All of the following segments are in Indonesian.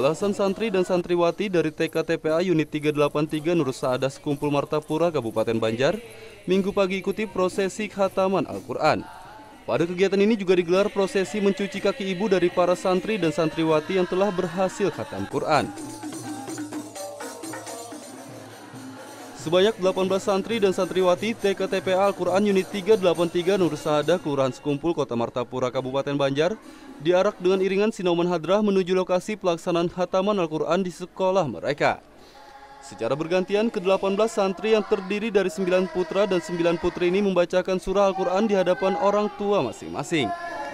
Belasan santri dan santriwati dari TK TPA Unit 383 Nur Saadah Sekumpul Martapura, Kabupaten Banjar, Minggu pagi ikuti prosesi khataman Al-Quran. Pada kegiatan ini juga digelar prosesi mencuci kaki ibu dari para santri dan santriwati yang telah berhasil khatam Quran. Sebanyak 18 santri dan santriwati TK TPA Al-Quran Unit 383 Nur Saadah, Kelurahan Sekumpul, Kota Martapura, Kabupaten Banjar, diarak dengan iringan Sinauman Hadrah menuju lokasi pelaksanaan khataman Al-Quran di sekolah mereka. Secara bergantian, ke-18 santri yang terdiri dari 9 putra dan 9 putri ini membacakan surah Al-Quran di hadapan orang tua masing-masing.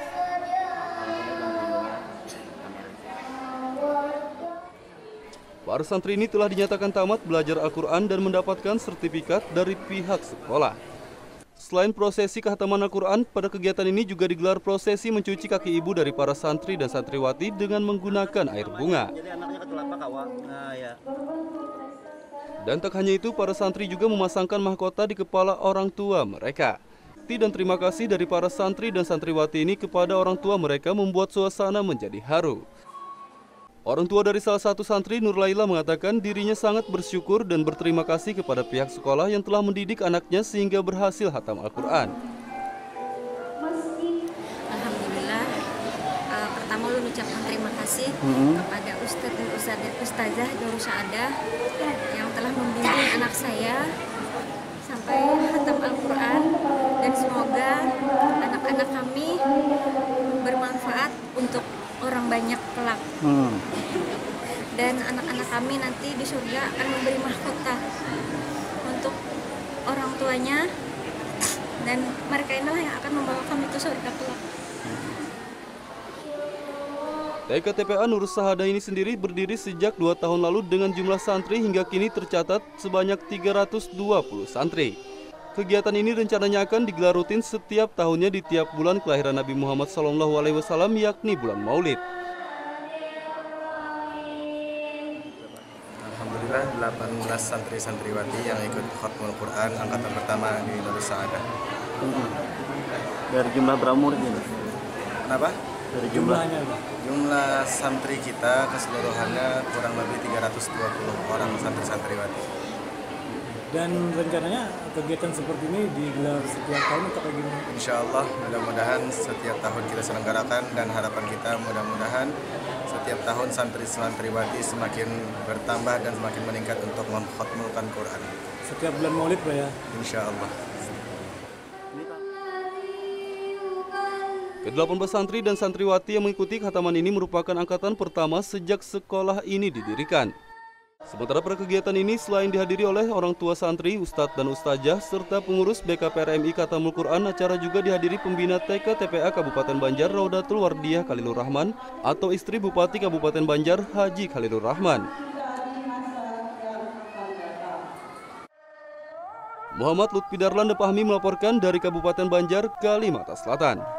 Para santri ini telah dinyatakan tamat belajar Al-Quran dan mendapatkan sertifikat dari pihak sekolah. Selain prosesi khataman Al-Quran, pada kegiatan ini juga digelar prosesi mencuci kaki ibu dari para santri dan santriwati dengan menggunakan air bunga. Dan tak hanya itu, para santri juga memasangkan mahkota di kepala orang tua mereka. Dan terima kasih dari para santri dan santriwati ini kepada orang tua mereka membuat suasana menjadi haru. Orang tua dari salah satu santri, Nur Laila, mengatakan dirinya sangat bersyukur dan berterima kasih kepada pihak sekolah yang telah mendidik anaknya sehingga berhasil khatam Al-Quran. Alhamdulillah, pertama lu ucapkan terima kasih kepada Ustadz dan Ustazah Nur Saadah yang telah membimbing anak saya sampai khatam Al-Quran, dan semoga anak-anak kami bermanfaat untuk orang banyak kelak. Dan anak-anak kami nanti di surga akan memberi mahkota untuk orang tuanya, dan mereka inilah yang akan membawa kami ke surga kelak. TK TPA Nur Saadah ini sendiri berdiri sejak 2 tahun lalu dengan jumlah santri hingga kini tercatat sebanyak 320 santri. Kegiatan ini rencananya akan digelar rutin setiap tahunnya di tiap bulan kelahiran Nabi Muhammad SAW, yakni bulan Maulid. Alhamdulillah, 18 santri-santriwati yang ikut khatmul Quran angkatan pertama di Nur Saadah. Dari jumlah berapa murid ini? Kenapa? Dari jumlahnya? Jumlah santri kita keseluruhannya kurang lebih 320 orang santri-santriwati. Dan rencananya kegiatan seperti ini digelar setiap tahun atau kayak gimana? Insya Allah, mudah-mudahan setiap tahun kita selenggarakan, dan harapan kita mudah-mudahan setiap tahun santri-santriwati semakin bertambah dan semakin meningkat untuk mengkhatmulkan Quran. Setiap bulan Maulid, Pak, ya? Insya Allah. Ke-18 santri dan santriwati yang mengikuti khataman ini merupakan angkatan pertama sejak sekolah ini didirikan. Sementara pada kegiatan ini selain dihadiri oleh orang tua santri, ustadz dan ustazah, serta pengurus BKPRMI Khatamul Quran, acara juga dihadiri pembina TK TPA Kabupaten Banjar Raudatul Wardiyah Khalilur Rahman atau istri Bupati Kabupaten Banjar Haji Khalilur Rahman. Muhammad Lutfi Darlan Depahmi melaporkan dari Kabupaten Banjar, Kalimantan Selatan.